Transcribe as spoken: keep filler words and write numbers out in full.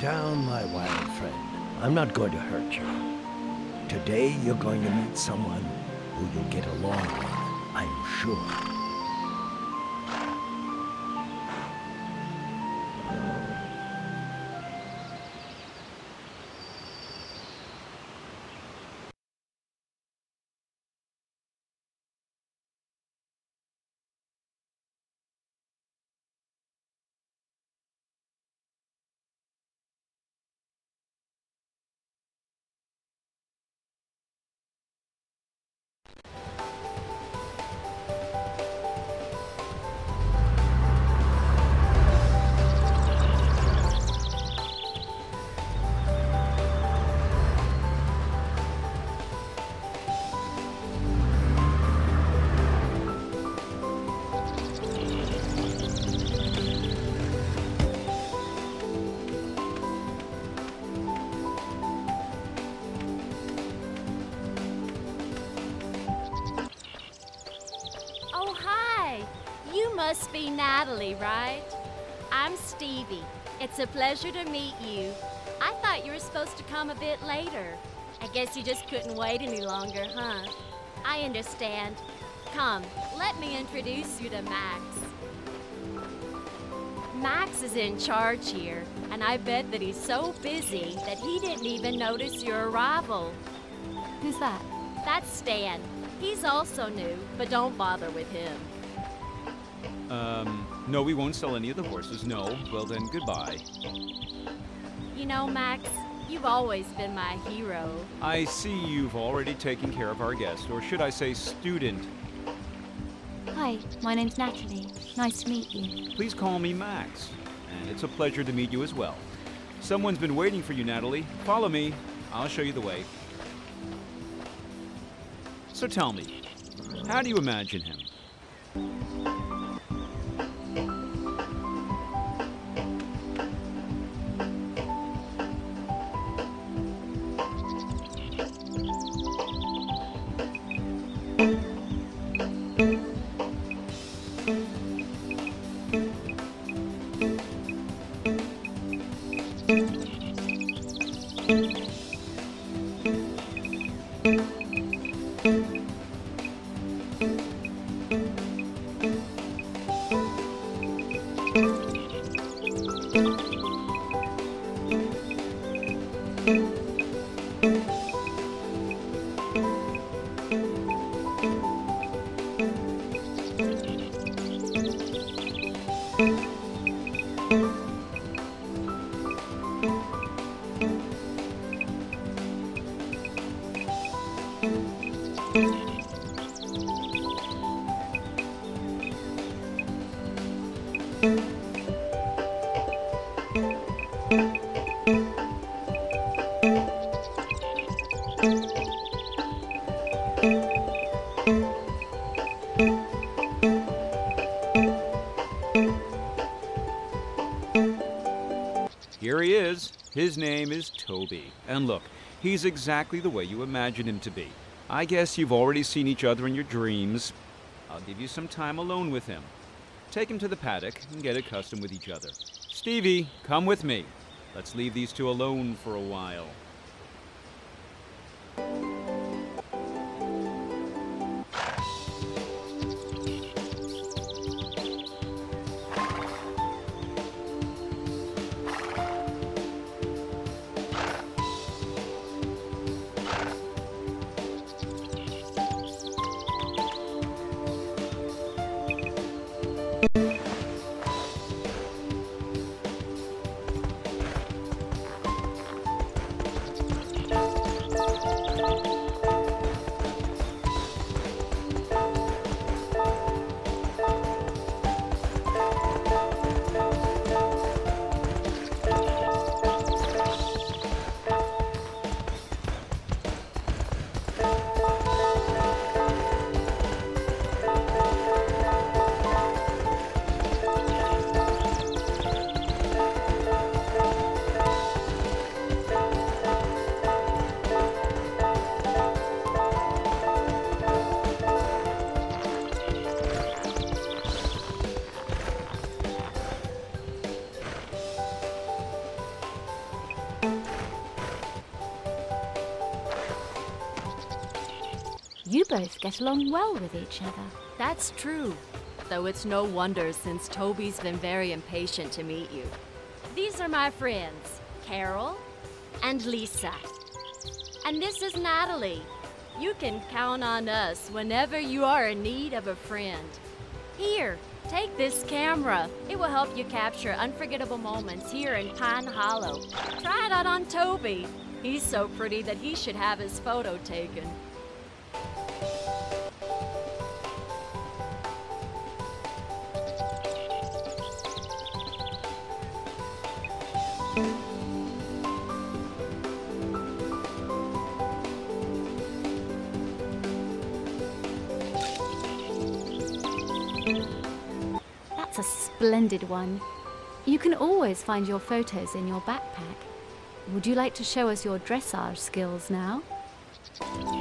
down, my wild friend. I'm not going to hurt you. Today you're going to meet someone who you'll get along with, I'm sure. Must be Natalie, right? I'm Stevie. It's a pleasure to meet you. I thought you were supposed to come a bit later. I guess you just couldn't wait any longer, huh? I understand. Come, let me introduce you to Max. Max is in charge here, and I bet that he's so busy that he didn't even notice your arrival. Who's that? That's Stan. He's also new, but don't bother with him. Um, no, we won't sell any of the horses, no. Well then, goodbye. You know, Max, you've always been my hero. I see you've already taken care of our guest, or should I say student. Hi, my name's Natalie. Nice to meet you. Please call me Max, and it's a pleasure to meet you as well. Someone's been waiting for you, Natalie. Follow me. I'll show you the way. So tell me, how do you imagine him? Here he is. His name is Toby. And look, he's exactly the way you imagine him to be. I guess you've already seen each other in your dreams. I'll give you some time alone with him. Take him to the paddock and get accustomed with each other. Stevie, come with me. Let's leave these two alone for a while. both get along well with each other. That's true. Though it's no wonder since Toby's been very impatient to meet you. These are my friends, Carol and Lisa. And this is Natalie. You can count on us whenever you are in need of a friend. Here, take this camera. It will help you capture unforgettable moments here in Pine Hollow. Try it out on Toby. He's so pretty that he should have his photo taken. That's a splendid one. You can always find your photos in your backpack. Would you like to show us your dressage skills now?